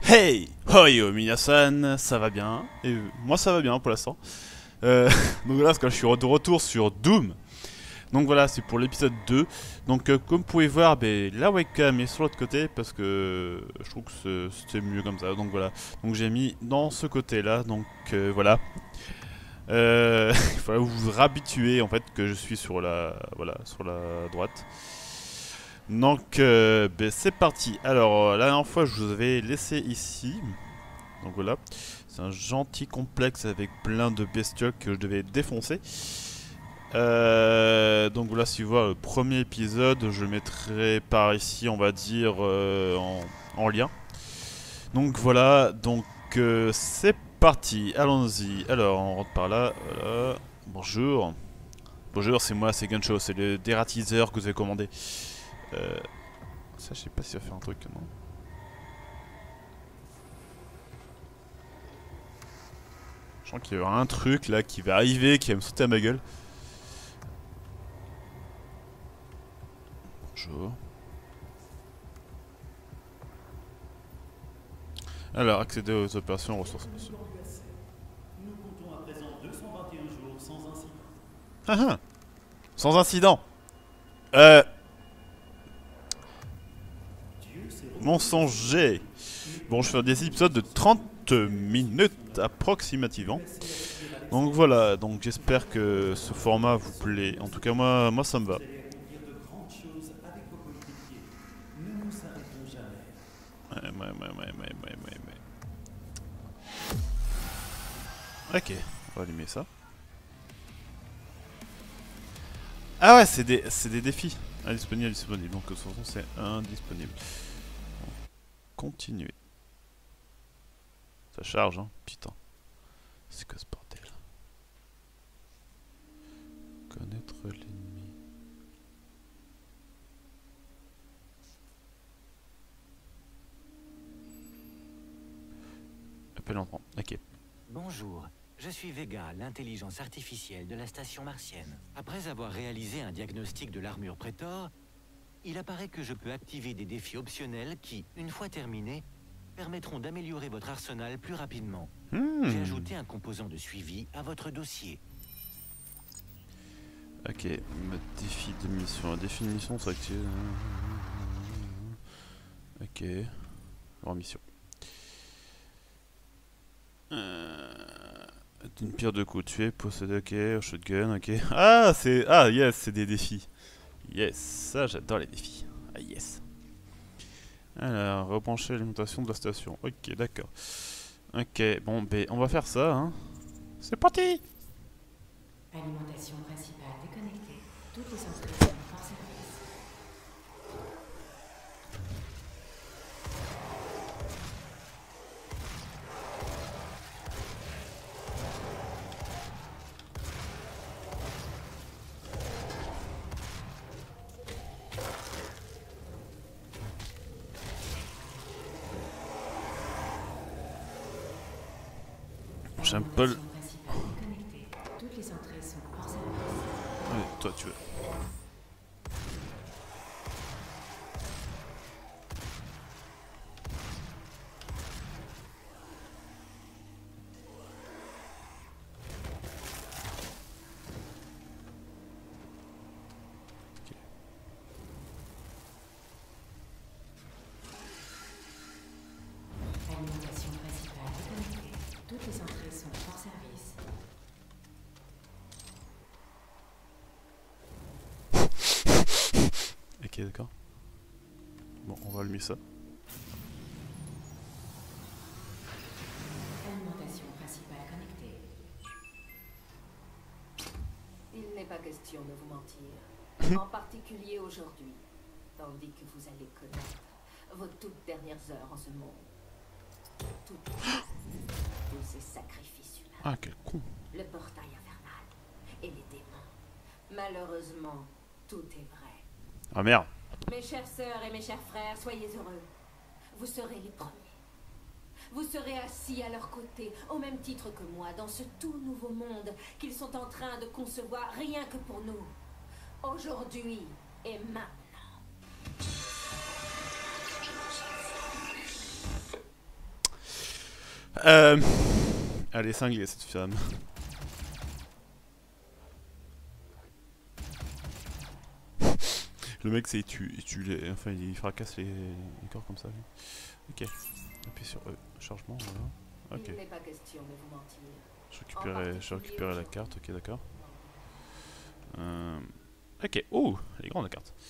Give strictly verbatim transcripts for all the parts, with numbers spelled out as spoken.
Hey! Hoyo minasan, ça va bien? Et euh, moi ça va bien pour l'instant. Euh, donc voilà, parce que je suis de retour sur Doom. Donc voilà, c'est pour l'épisode deux. Donc euh, comme vous pouvez voir, ben, la webcam est sur l'autre côté parce que je trouve que c'est mieux comme ça. Donc voilà, donc j'ai mis dans ce côté là. Donc euh, voilà. Euh, il faut vous habituer en fait que je suis sur la, voilà, sur la droite. Donc euh, ben, c'est parti. Alors la dernière fois je vous avais laissé ici. Donc voilà, c'est un gentil complexe avec plein de bestioles que je devais défoncer. Euh, donc voilà, si vous voyez le premier épisode, je le mettrai par ici, on va dire, euh, en, en lien. Donc voilà, donc euh, c'est parti, allons-y. Alors, on rentre par là, voilà. Bonjour. Bonjour, c'est moi, c'est Guncho, c'est le dératiseur que vous avez commandé. Euh, ça, je sais pas si ça va faire un truc, non? Je sens qu'il y aura un truc là qui va arriver, qui va me sauter à ma gueule. Bonjour. Alors, accéder aux opérations ressources. Nous comptons à présent deux cent vingt et un jours sans incident. Ah ah. Sans incident. Euh. Dieu s'est Mensonger. Bon, je fais des épisodes de trente minutes approximativement. Donc voilà, donc j'espère que ce format vous plaît. En tout cas, moi, moi ça me va. Vous allez accomplir de grandes choses avec vos coéquipiers. Nous ne nous arrêtons jamais. Ouais, ouais, ouais, ouais, ouais, ouais, ouais, ouais. Ok, on va allumer ça. Ah ouais, c'est des, c'est des défis. Indisponible, disponible. Donc de toute façon, c'est indisponible. Bon, continuer. Ça charge, hein. Putain. C'est quoi ce bordel? Connaître l'ennemi. Appel entrant. Ok. Bonjour, je suis Vega, l'intelligence artificielle de la station martienne. Après avoir réalisé un diagnostic de l'armure Prétor, il apparaît que je peux activer des défis optionnels qui, une fois terminés, permettront d'améliorer votre arsenal plus rapidement. Hmm. J'ai ajouté un composant de suivi à votre dossier. Ok, mode défi de mission. Défi de mission s'active. Ok. En mission. Euh... Une pierre de coups, tuer, posséder, ok, shotgun, ok. Ah, c'est. Ah, yes, c'est des défis. Yes, ça j'adore les défis. Ah, yes. Alors, rebrancher l'alimentation de la station. Ok, d'accord. Ok, bon, ben, on va faire ça, hein. C'est parti! Alimentation principale déconnectée. Toutes les entrées sont hors service. J'aime pas le. Alimentation principale déconnectée. Toutes les entrées sont hors service. Ouais, toi, tu veux. Alimentation principale déconnectée. Toutes les entrées sont hors service. Ok, d'accord. Bon, on va allumer ça. Alimentation principale connectée. Il n'est pas question de vous mentir, en particulier aujourd'hui, tandis que vous allez connaître vos toutes dernières heures en ce monde. Toutes tous ces sacrifices humains, Ah, quel con. le portail infernal et les démons. Malheureusement, tout est vrai. Ah merde. Mes chères sœurs et mes chers frères, soyez heureux. Vous serez les premiers. Vous serez assis à leur côté, au même titre que moi, dans ce tout nouveau monde qu'ils sont en train de concevoir rien que pour nous. Aujourd'hui et maintenant. Euh... Elle est cinglée cette femme. Le mec c'est il tue, il tue les... Enfin il fracasse les, les corps comme ça. Lui. Ok. Appuie sur E. Chargement, voilà. Ok. Il n'est pas question de vous mentir. Je récupérais, je récupérais la carte, ok d'accord. Euh... Ok, oh, elle est grande la carte.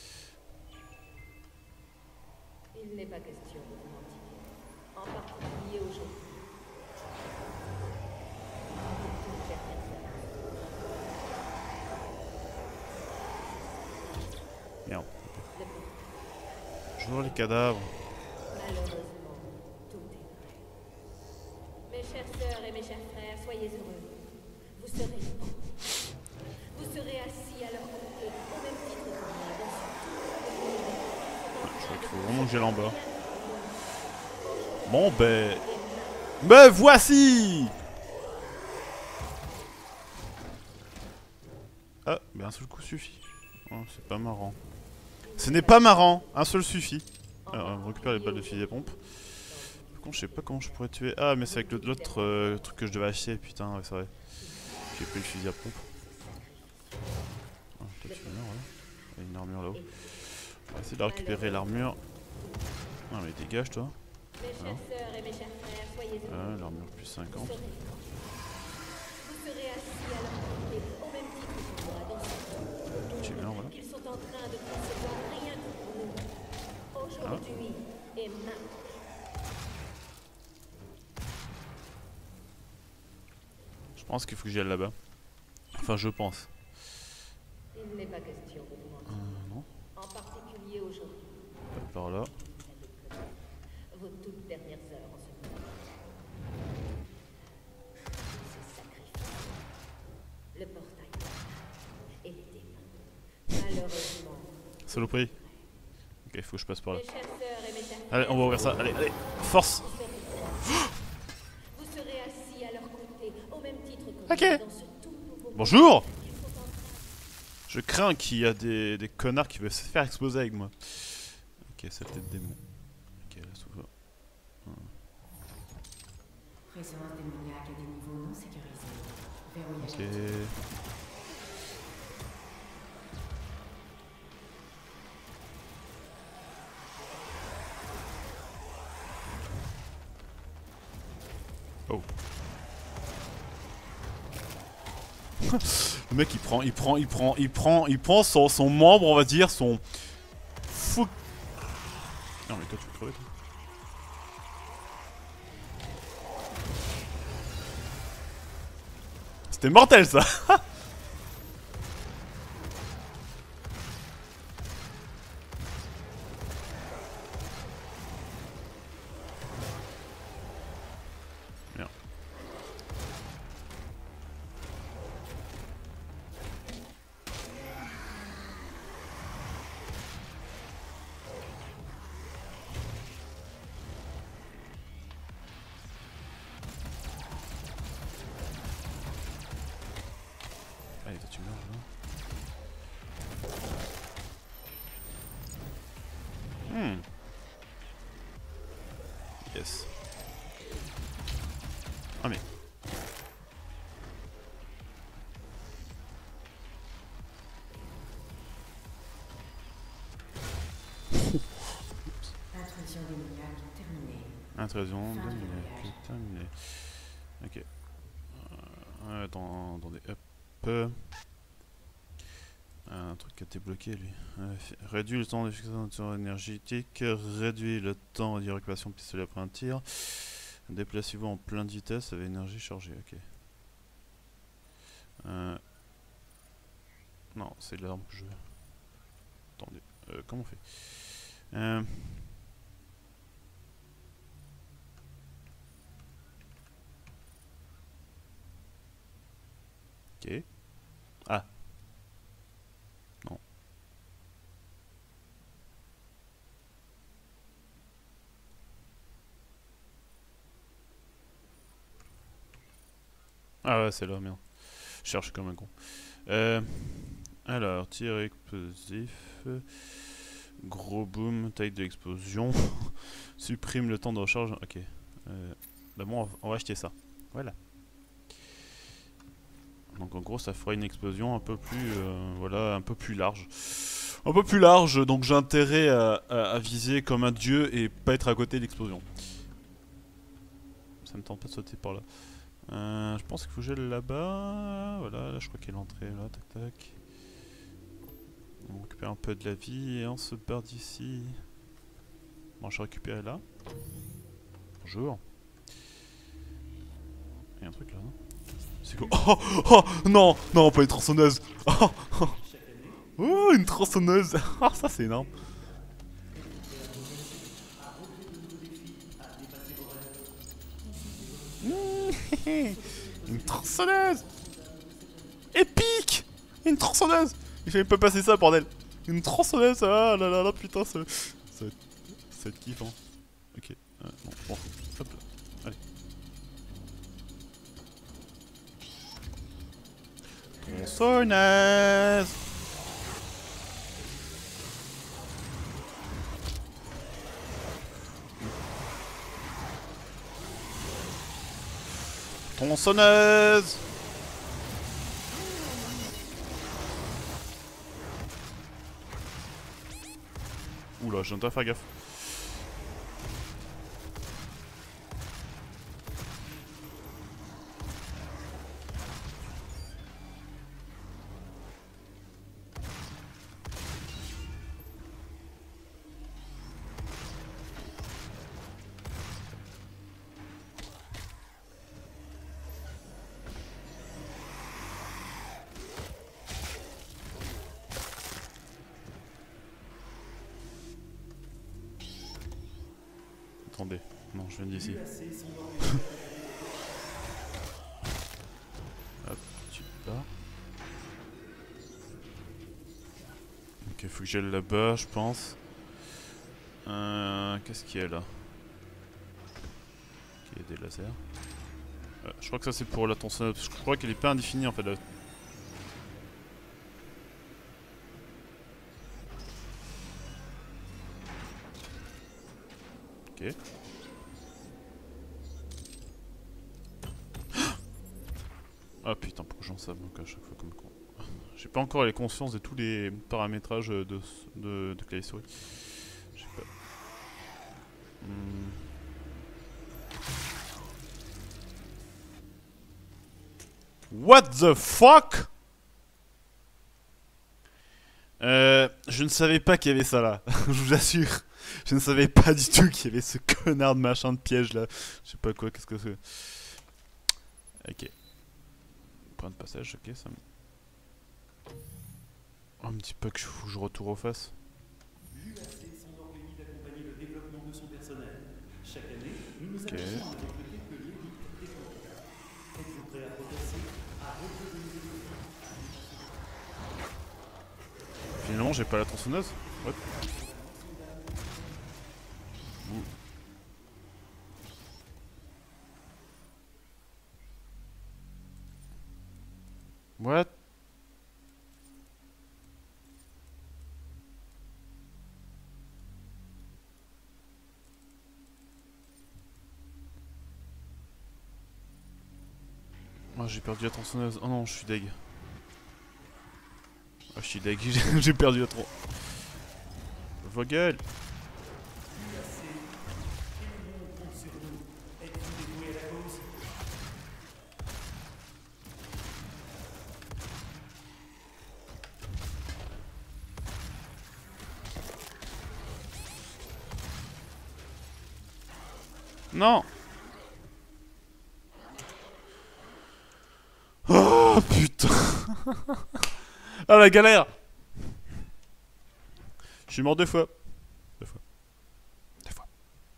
Il n'est pas question de vous mentir. En particulier aujourd'hui. Merde. Je vois les cadavres. Malheureusement, tout est vrai. Mes chères sœurs et mes chers frères, soyez heureux. Vous serez libres. Vous serez assis à leur côté, au même titre que moi, dans ce Je crois qu'il faut vraiment que j'aille en bas. Bon ben... Me voici! Ah, ben un seul coup suffit. Oh, c'est pas marrant. Ce n'est pas marrant, un seul suffit. Alors, on récupère les balles de fusil à pompe. Par contre, je sais pas comment je pourrais tuer. Ah, mais c'est avec l'autre euh, truc que je devais acheter, putain, ouais, c'est vrai. J'ai pris le fusil à pompe. Ah, toi, tu meurs, ouais. Il y a une armure là-haut. On va essayer de récupérer l'armure. Non, mais dégage, toi. Mes chères sœurs et mes chers frères, soyez heureux. Ah, l'armure plus cinquante. Vous serez assis à leur côté, au même titre que moi, dans ce Tu meurs, voilà. qu'ils sont en train de concevoir rien que pour nous. Aujourd'hui et maintenant. Je pense qu'il faut que j'y aille là-bas. Enfin, je pense. Il n'est pas question de vous mentir. Euh, non, En particulier aujourd'hui. pas par là. Vos toutes dernières heures en ce moment. Ce sacrifice. Le portail. Et les démons. Malheureusement. Saloperie. Ok, il faut que je passe par là. Mes chères sœurs et mes chers Allez, on va ouvrir ça. Allez, allez. Force. vous serez assis à leur côté, au même titre que Ok. moi, dans ce tout nouveau Bonjour. Je crains qu'il y a des, des connards qui veulent se faire exploser avec moi. Ok, ça peut être démon. Ok, là s'ouvre. Présence démoniaque à des niveaux non sécurisés. Verrouillage. Ok. Oh. Le mec il prend, il prend, il prend, il prend, il prend son, son membre, on va dire, son fou. Non mais toi tu veux crever toi. C'était mortel ça. Merde. Allez, toi tu meurs là. Hmm. Yes. Ah mais. Intrusion démoniaque terminée. Intrusion Fin du démoniaque terminée. Ok. Euh, attends, attendez. Hop. Un truc qui a été bloqué lui. Euh, réduit le temps d'efficacité énergétique. Réduit le temps d'évacuation de pistolet après un tir. Déplacez-vous en pleine vitesse avec énergie chargée. Ok. Euh... Non, c'est l'arme que je veux. Attendez. Euh, comment on fait euh... Ok. Ah. Non. Ah ouais, c'est là, merde. Je cherche comme un con. Euh, alors, tir explosif. Gros boom, taille de l'explosion. Supprime le temps de recharge. Ok. Euh, Bah bon, on va acheter ça. Voilà. Donc en gros, ça ferait une explosion un peu plus, euh, voilà, un peu plus large. Un peu plus large, donc j'ai intérêt à, à, à viser comme un dieu et pas être à côté de l'explosion. Ça me tente pas de sauter par là. Euh, je pense qu'il faut que j'aille là-bas. Voilà, là je crois qu'il y a l'entrée, là, tac tac. On récupère un peu de la vie et on se barre d'ici. Bon, je récupéré là. Bonjour. Il y a un truc là, non? C'est quoi? Oh, oh, non, non, pas une tronçonneuse. Oh, oh. Oh, une tronçonneuse. Oh, ça c'est énorme. Une tronçonneuse. Épique. Une tronçonneuse. Il fallait pas passer ça, bordel. Une tronçonneuse. Ah là là là, putain, ça, ça, va être, ça va être kiffant. Ok. Euh, bon, bon, hop là. Allez. Tronçonneuse. Tronçonneuse. Oula, j'ai intérêt à faire gaffe. Attendez, non, je viens d'ici. Hop, tu pars. Ok, faut que j'aille là-bas, je pense. Euh, Qu'est-ce qu'il y a là? Ok, il y a des lasers. Euh, je crois que ça c'est pour la tronçonneuse, parce que je crois qu'elle est pas indéfinie en fait. Là. Ok. Ah putain, pourquoi j'en sais donc à chaque fois comme con. J'ai pas encore les consciences de tous les paramétrages de, de, de clavier souris. Je sais pas. Hmm. What the fuck? Euh, je ne savais pas qu'il y avait ça là, je vous assure. Je ne savais pas du tout qu'il y avait ce connard de machin de piège là. Je sais pas quoi, qu'est-ce que c'est. Ok. Point de passage, ok, ça me... Oh, me dis pas que je, faut que je retourne aux faces. L'U A C s'enorgueillit d'accompagner le développement de son personnel. Chaque année, nous nous Ok. amusons avec le quelques l'élite technocrate. Êtes-vous prêt à progresser, à reproduire les défis? Finalement, j'ai pas la tronçonneuse. What? Ouh. What? Oh, j'ai perdu la tronçonneuse. Oh non, je suis deg. Oh, je suis deg, j'ai perdu la tron... Vogel. L'U A C, quel monde compte sur nous? Êtes-vous dévoué à la cause? Non. Oh putain. Ah la galère. Je suis mort deux fois. Deux fois. Deux fois.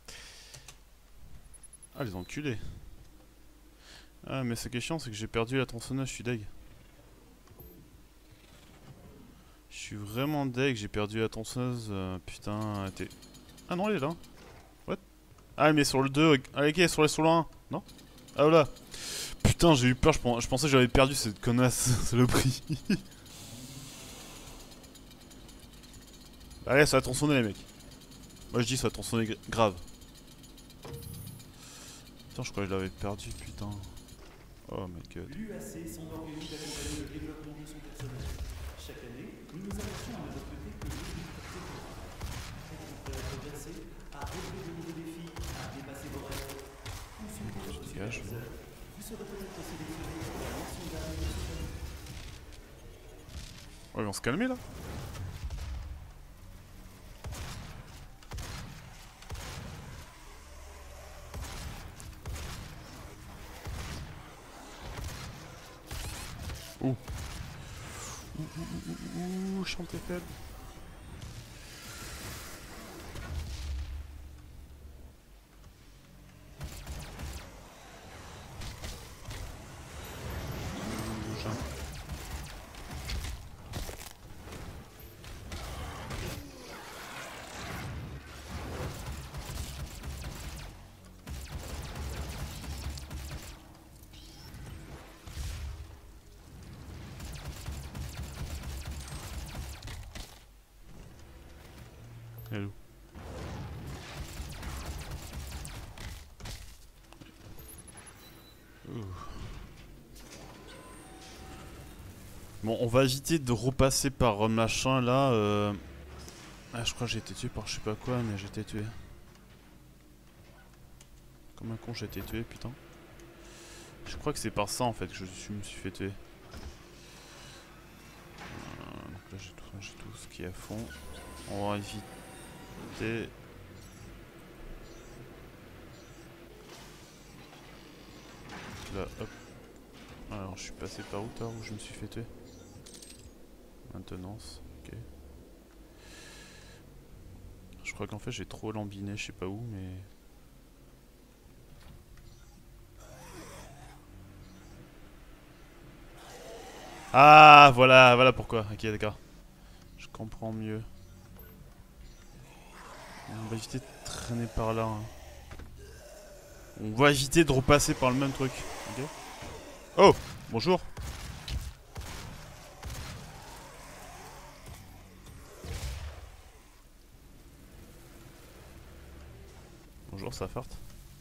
Ah les enculés. Ah mais ce qui est chiant c'est que j'ai perdu la tronçonneuse, je suis deg. Je suis vraiment deg, j'ai perdu la tronçonneuse. Euh, putain, t'es... Ah non elle est là. What? Ah mais sur le deux, ah ok, sur le, sur le un. Non? Ah voilà. Putain j'ai eu peur, je, je pensais que j'avais perdu cette connasse, c'est le prix. Allez, ça va tronçonner les mecs. Moi je dis ça va tronçonner grave. Putain, je crois que je l'avais perdu, putain. Oh my god. L'U A C s'enorgueillit d'accompagner le développement de son personnel. Chaque année, nous nous avancions à ne recruter que les libertés pour être prêt à progresser, à relever de nouveaux défis, à dépasser vos rêves. Consultez votre Dégage. superviseur. Vous serez peut-être sélectionné pour la mission d'armée de cette année. Ouais, mais on se calmer là. Ouh. Ouh, ouh, ouh, ouh, ouh, chanter faible. Ouh, j'en- Hello. Ouh. Bon, on va éviter de repasser par euh, machin là. Euh... Ah, je crois que j'ai été tué par je sais pas quoi, mais j'ai été tué. Comme un con, j'ai été tué, putain. Je crois que c'est par ça en fait que je suis- me suis fait tuer. Euh, donc là, j'ai tout, j'ai tout ce qui est à fond. On va éviter. Là, hop. Alors, je suis passé par où, tard où je me suis fait tuer? Maintenance, ok. Je crois qu'en fait j'ai trop lambiné, je sais pas où, mais... Ah, voilà, voilà pourquoi. Ok, d'accord. Je comprends mieux. On va éviter de traîner par là. Hein. On va éviter de repasser par le même truc. Ok. Oh, bonjour. Bonjour, ça farte.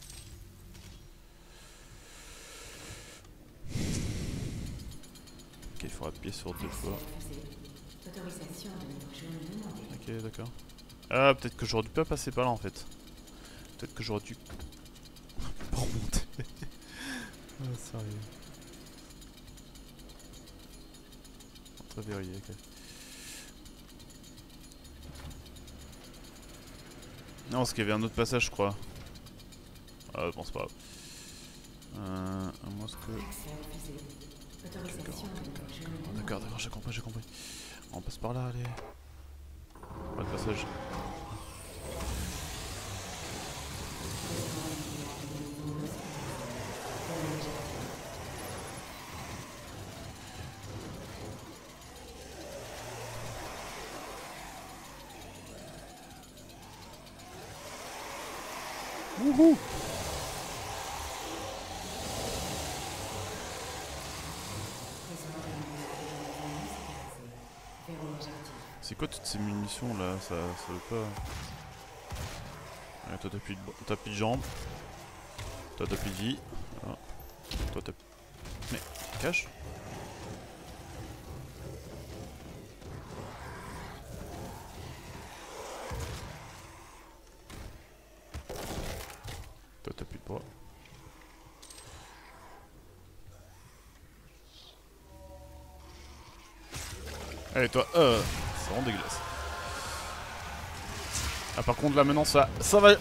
Ok, il faut appuyer sur deux fois. Autorisation de nouveau jaune demandée. Ok, d'accord. Ah, peut-être que j'aurais dû pas passer par là en fait. Peut-être que j'aurais dû pas remonter. Ah, sérieux. Très verrouillé, ok. Non, parce qu'il y avait un autre passage, je crois. Ah, bon, c'est pas grave. Euh, à moins que... Accès refusé. Autorisation de nouveau jaune demandée. D'accord, d'accord, j'ai compris, j'ai compris. On passe par là, allez. Pas de passage. Wouhou! C'est quoi toutes ces munitions là? Ça, ça veut pas. Ouais, toi t'as plus, de... t'as plus de jambes. Toi t'as plus de vie. Voilà. Toi t'as. Mais, cache! Toi t'as plus de bras. Allez toi, euh, c'est vraiment dégueulasse. Ah par contre là maintenant ça, ça va.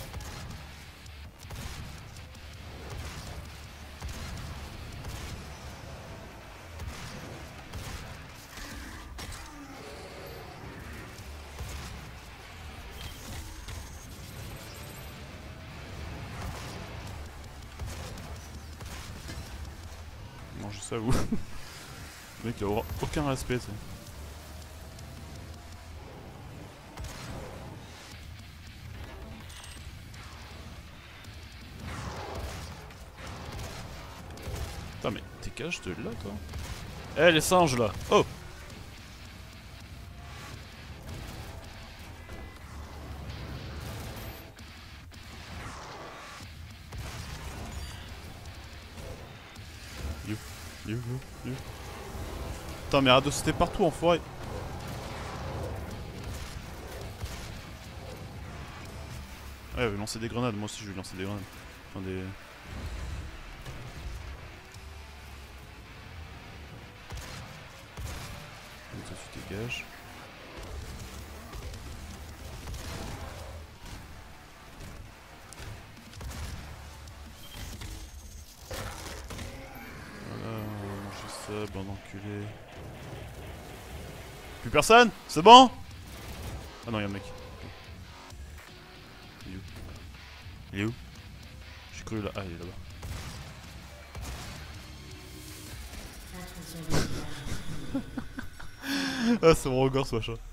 Mangez ça vous. Le mec il aura aucun respect ça. Putain mais t'es cache de là toi? Eh les singes là! Oh! Il est où, il est où, il est où? Putain, mais arrête de sauter partout, enfoiré. Ouais, il veut lancer des grenades, moi aussi je vais lancer des grenades. Enfin, des... Et toi tu dégages. Voilà, on va manger ça, bande enculé. Plus personne? C'est bon? Ah non, y'a un mec. Il est où? Il est où? J'ai cru là. Ah, il est là-bas. Ah, c'est mon regard ce machin.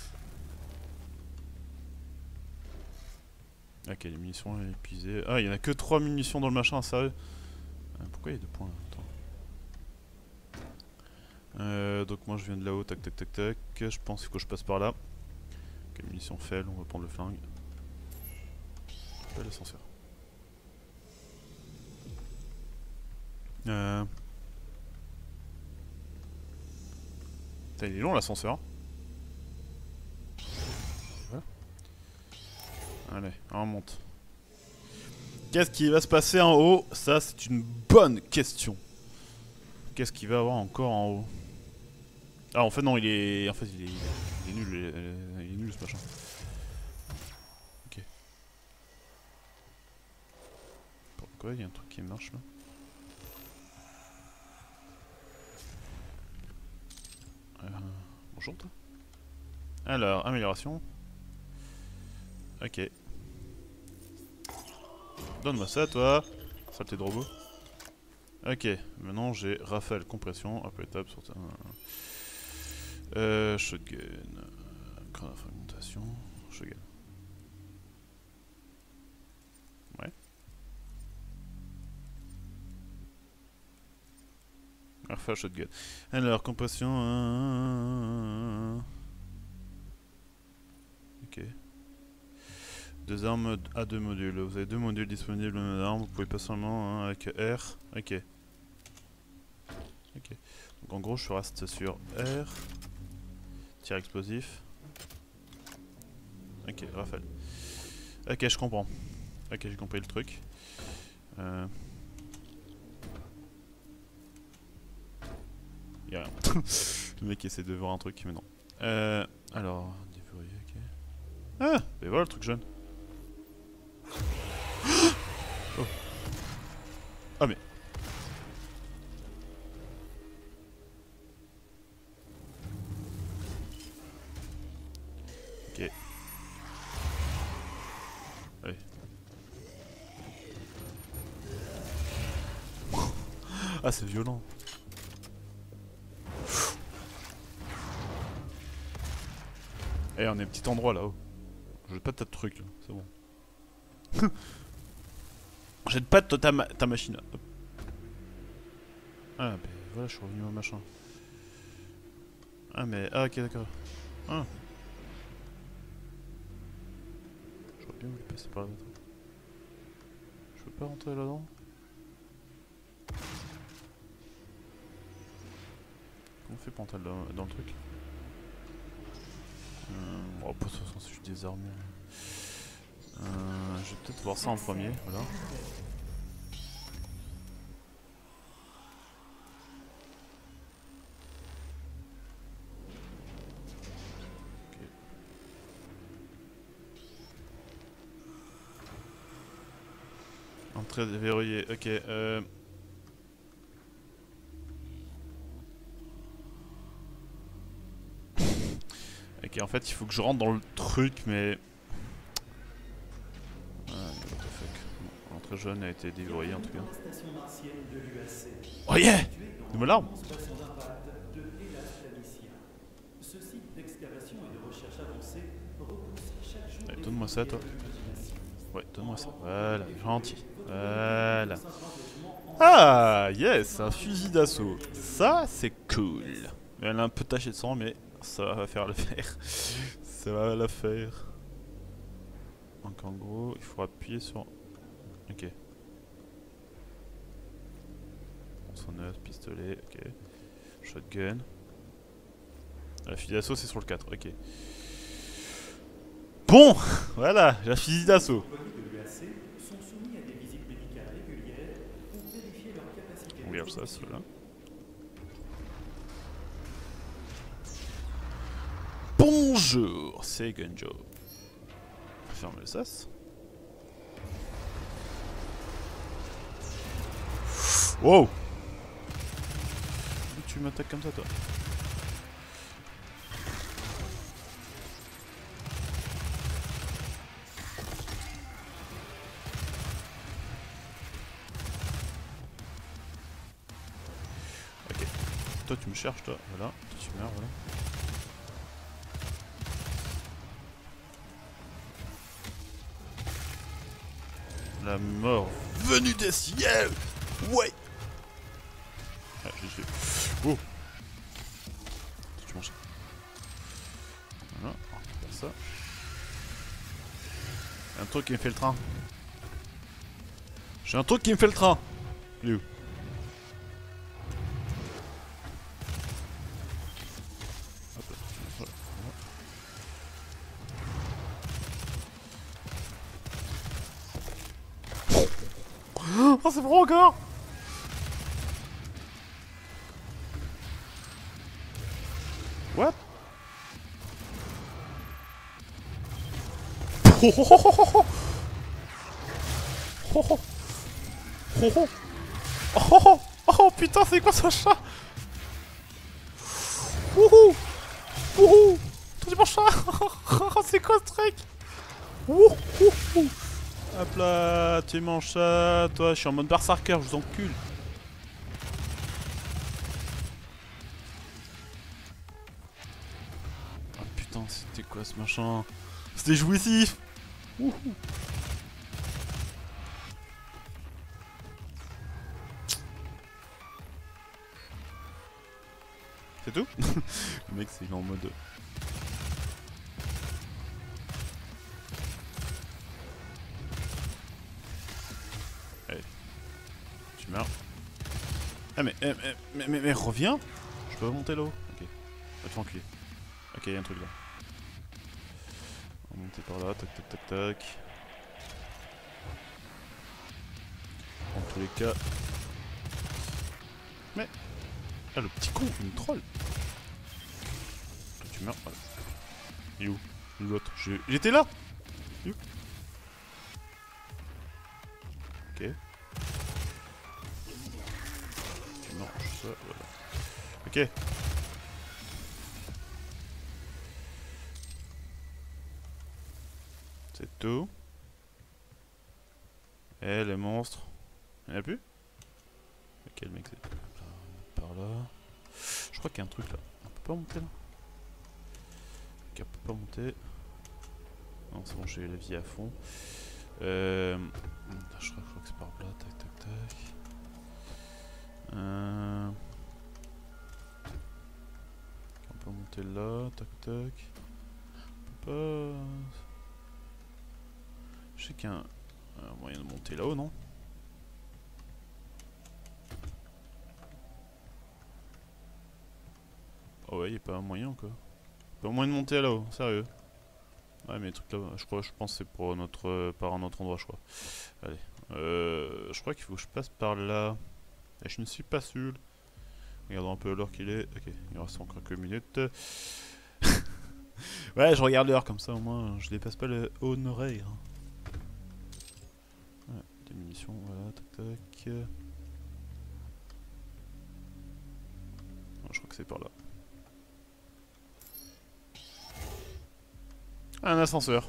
Ok, les munitions épuisées. Ah, il y en a que trois munitions dans le machin, sérieux? Ah, pourquoi il y a deux points là? Attends. Euh, donc moi je viens de là-haut, tac tac tac tac. Je pense qu'il faut que je passe par là. Ok, munitions faibles, on va prendre le flingue. Pas l'ascenseur. Euh... Putain, il est long l'ascenseur. Voilà. Allez, on monte. Qu'est-ce qui va se passer en haut? Ça, c'est une bonne question. Qu'est-ce qu'il va y avoir encore en haut? Ah, en fait, non, il est. En fait, il est, il est nul. Il est, il est nul ce machin. Ok. Pourquoi il y a un truc qui marche là? Euh, bonjour toi. Alors, amélioration. Ok. Donne-moi ça toi. Saleté de robot. Ok, maintenant j'ai rafale, compression, après étape sur un... Euh, shotgun. Grenade à fragmentation. Shotgun. Ouais. Rafale, shotgun. Alors, compression. Euh... Ok. Deux armes à deux modules. Vous avez deux modules disponibles d'armes. Vous pouvez pas seulement hein, avec R. Ok. Ok. Donc en gros, je reste sur R. Tir explosif. Ok, rafale. Ok, je comprends. Ok, j'ai compris le truc. Euh... Y'a rien. Le mec essaie de voir un truc, mais non. Euh... Alors, déverrouiller, ok. Ah, mais voilà le truc jaune. Oh. Ah mais... Ok. Allez. Ah c'est violent. Eh on est à un petit endroit là-haut. Jette pas de tas de trucs là, c'est bon. Jette pas de ta, ma ta machine là. Hop. Ah bah voilà, je suis revenu au machin. Ah mais... Ah ok d'accord. Ah. J'aurais bien voulu passer par là. Je peux pas rentrer là-dedans? Comment on fait pour entrer dans, dans le truc? euh, Bon, de toute façon, je suis désarmé. Euh, je vais peut-être voir ça en premier, voilà. Ok. Entrée verrouillée, ok. Euh... Ok, en fait, il faut que je rentre dans le truc, mais... Ah, what the fuck. Bon, l'entrée jaune a été déverrouillée en tout cas. Oh yeah! De mon arme! Allez, donne-moi ça, toi. Ouais, donne-moi ça. Voilà, gentil. Voilà. Ah, yes, un fusil d'assaut. Ça, c'est cool. Elle a un peu taché de sang, mais ça va faire le faire. Ça va la faire. Donc en gros, il faut appuyer sur... Ok. tronçonneuse, pistolet, ok. Shotgun. La fusil d'assaut c'est sur le quatre, ok. Bon, voilà, j'ai la fusil d'assaut. Les employés de l'U A C sont soumis à des visites médicales régulières pour vérifier leur capacité On de regarde ça, protection. cela. Bonjour, c'est Gunjo. Ferme le sas. Wow! Tu m'attaques comme ça, toi? Ok. Toi, tu me cherches, toi. Voilà. Toi, tu meurs, voilà. La mort venue des ciels! Ouais! Ah, je suis. Oh! Tu manges ça. Voilà, on va faire ça. J'ai un truc qui me fait le train. J'ai un truc qui me fait le train! Il est où? Hop là, voilà. Oh, c'est bon encore! What? Oh oh oh oh oh oh oh oh oh oh oh putain, c'est quoi ce chat? Wouhou! Wouhou! C'est mon chat! C'est quoi ce truc? Wouhou! Hop là, tu es mon chat, toi, je suis en mode berserker, je vous encule. Oh putain, c'était quoi ce machin? C'était jouissif! Wouhou! C'est tout? Le mec, c'est en mode... Allez. Tu meurs. Ah mais, mais, mais, mais, mais reviens! Je peux monter là-haut? Ok. Va te faire enculer. Ok, y'a un truc là. On va monter par là, tac tac tac tac. En tous les cas... Mais... Ah le petit con, il me troll! Toi tu meurs, voilà. Il est où? Il est où l'autre? J'étais là! Il est où? Ok. Tu manges ça, voilà. Ok. C'est tout. Eh les monstres. Y'en a plus? Ok le mec c'est par là. Je crois qu'il y a un truc là. On peut pas monter là? Ok, on peut pas monter. Non c'est bon, j'ai la vie à fond. Euh... Je crois, je crois que c'est par là. Tac tac tac. Euh... On peut monter là. Tac tac. On peut pas... Je sais qu'il y a un, un moyen de monter là-haut, non? Oh ouais, il n'y a pas un moyen quoi. Pas un moyen de monter là-haut, sérieux. Ouais mais les trucs là, je crois, je pense que c'est pour notre, par un autre endroit je crois. Allez, euh, je crois qu'il faut que je passe par là. Et je ne suis pas sûr. Regardons un peu l'heure qu'il est. Ok, il reste encore quelques minutes. Ouais, je regarde l'heure comme ça au moins, je dépasse pas le honoraire. Ouais, des munitions, voilà, tac tac. Non, je crois que c'est par là. Un ascenseur.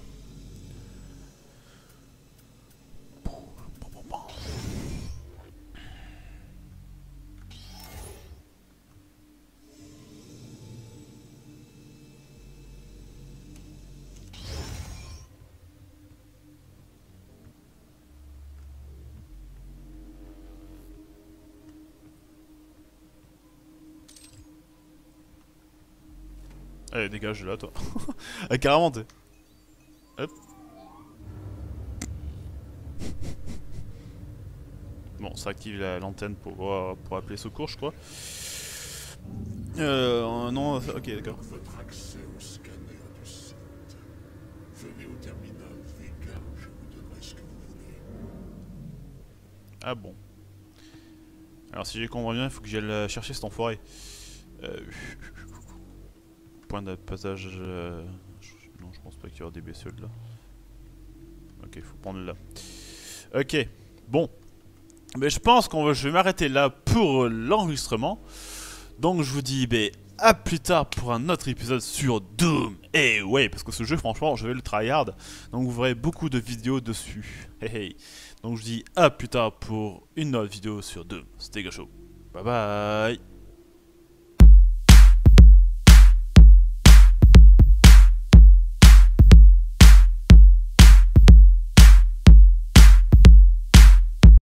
Allez, dégage de là, toi. Ah, carrément, t'es. Hop. Bon, ça active l'antenne pour, pour appeler secours, je crois. Euh, non, ok, d'accord. Votre accès au scanner du site. Venez au terminal Vega, je vous donnerai ce que vous voulez. Ah bon. Alors si j'ai compris bien, il faut que j'aille chercher cet enfoiré. Euh... Point de passage... Euh... Non, je pense pas qu'il y aura des bestioles là. Ok, il faut prendre là. Ok, bon. Mais je pense qu'on va... je vais m'arrêter là pour l'enregistrement. Donc je vous dis, ben, à plus tard pour un autre épisode sur Doom. Et ouais, parce que ce jeu, franchement, je vais le tryhard. Donc vous verrez beaucoup de vidéos dessus. Hey, hey. Donc je vous dis à plus tard pour une autre vidéo sur Doom. C'était Gacho. Bye bye.